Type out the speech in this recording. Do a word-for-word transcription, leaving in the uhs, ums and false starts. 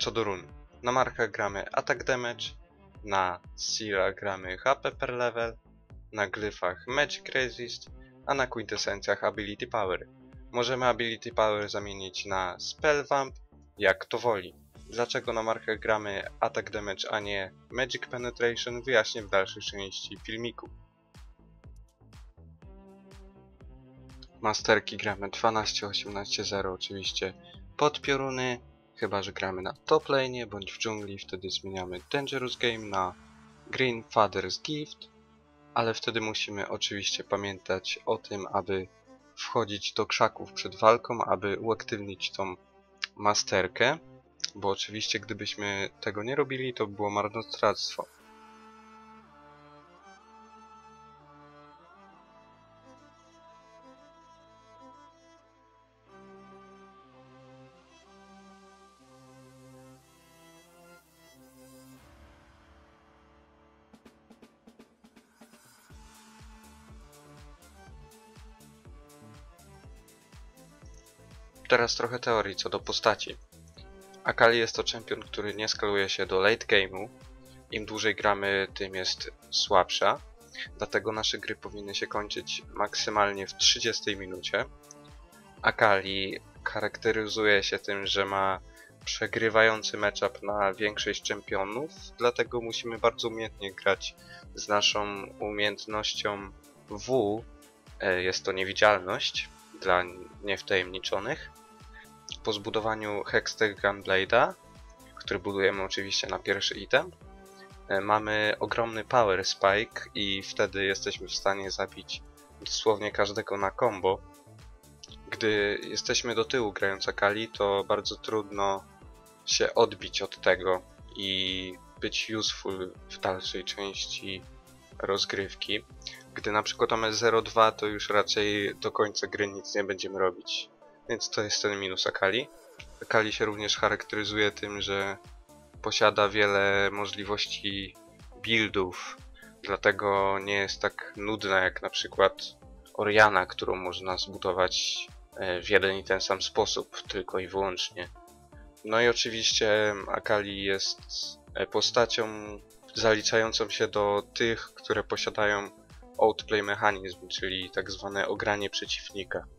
co do run. Na markach gramy Attack Damage, na Seala gramy H P per level, na glyfach Magic Resist, a na kwintesencjach Ability Power. Możemy Ability Power zamienić na Spell Vamp, jak to woli. Dlaczego na markach gramy Attack Damage, a nie Magic Penetration, wyjaśnię w dalszej części filmiku. Masterki gramy dwanaście osiemnaście zero oczywiście pod pioruny, chyba że gramy na top lane bądź w dżungli, wtedy zmieniamy Dangerous Game na Green Father's Gift, ale wtedy musimy oczywiście pamiętać o tym, aby wchodzić do krzaków przed walką, aby uaktywnić tą masterkę, bo oczywiście gdybyśmy tego nie robili, to by było marnotrawstwo. Teraz trochę teorii co do postaci. Akali jest to czempion, który nie skaluje się do late game'u. Im dłużej gramy, tym jest słabsza. Dlatego nasze gry powinny się kończyć maksymalnie w trzydziestej minucie. Akali charakteryzuje się tym, że ma przegrywający matchup na większość czempionów. Dlatego musimy bardzo umiejętnie grać z naszą umiejętnością W. Jest to niewidzialność dla niewtajemniczonych. Po zbudowaniu Hextech Gunblade'a, który budujemy oczywiście na pierwszy item, mamy ogromny Power Spike i wtedy jesteśmy w stanie zabić dosłownie każdego na combo. Gdy jesteśmy do tyłu grając Akali, to bardzo trudno się odbić od tego i być useful w dalszej części rozgrywki. Gdy na przykład mamy zero dwa, to już raczej do końca gry nic nie będziemy robić. Więc to jest ten minus Akali. Akali się również charakteryzuje tym, że posiada wiele możliwości buildów, dlatego nie jest tak nudna jak na przykład Orianna, którą można zbudować w jeden i ten sam sposób, tylko i wyłącznie. No i oczywiście Akali jest postacią zaliczającą się do tych, które posiadają outplay mechanizm, czyli tak zwane ogranie przeciwnika.